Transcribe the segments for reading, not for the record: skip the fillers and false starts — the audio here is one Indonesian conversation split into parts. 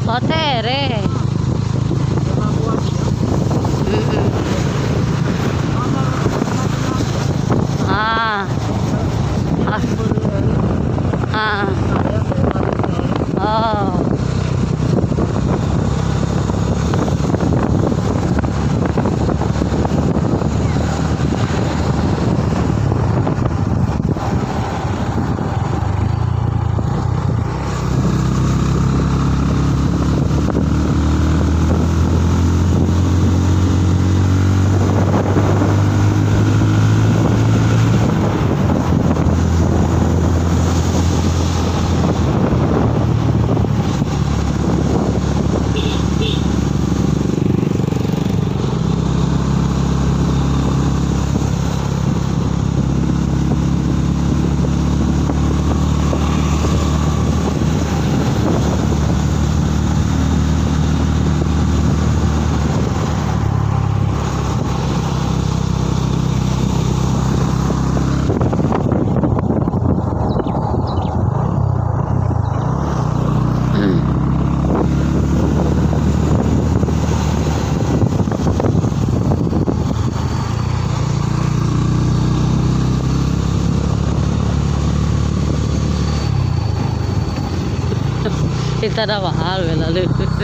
Oh, tere. Ah. Ah. Oh. Kita dah mahal lalu.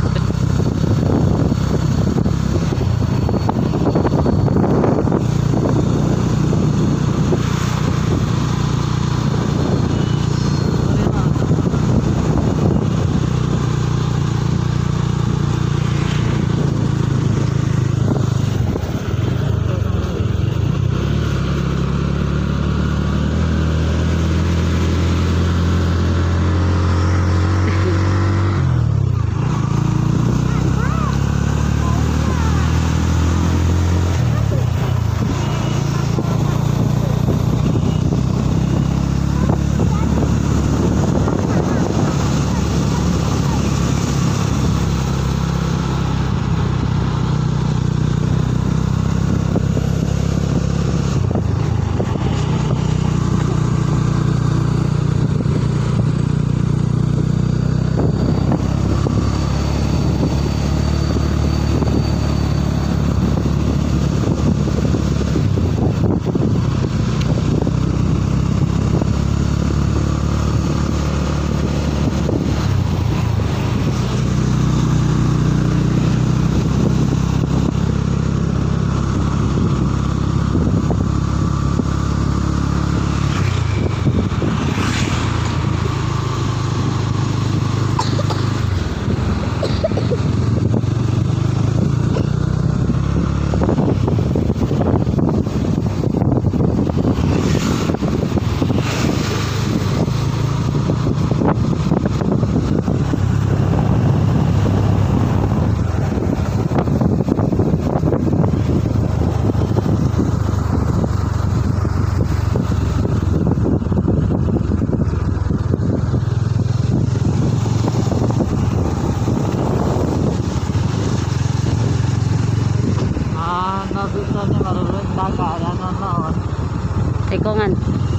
Tekongan.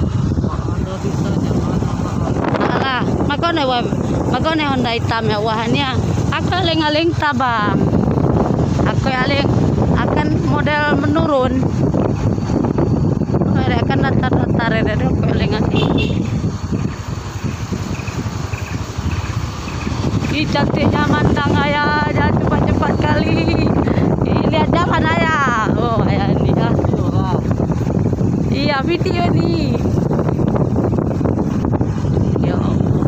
Magone Honda hitam ya wahannya. Aku aling-aling tabang. Aku aling akan model menurun. Ada akan datar-datar ada aku aling-aling. Ih, cantiknya mandang ayah, jangan cepat-cepat kali. Lihat jalan ayah. Oh ayah ini ya. Iya video nih. Ya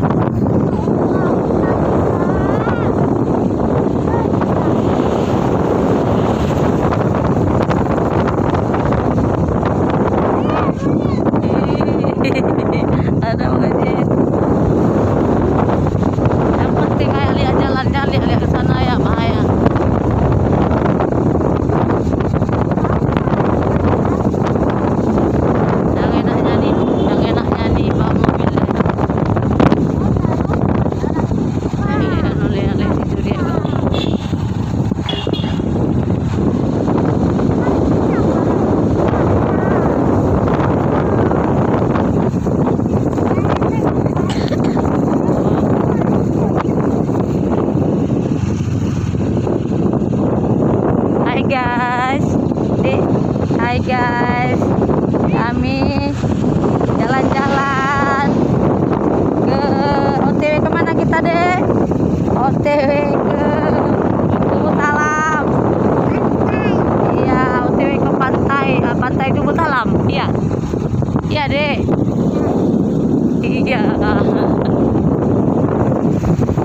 ada banget. Yang penting ayah lihat jalannya, lihat ke sana ya, bahaya. Yang enaknya nih Hai guys, kami jalan-jalan ke OTW kemana kita deh? OTW ke Subussalam. Iya, OTW ke pantai Subussalam. Iya, iya deh. Iya.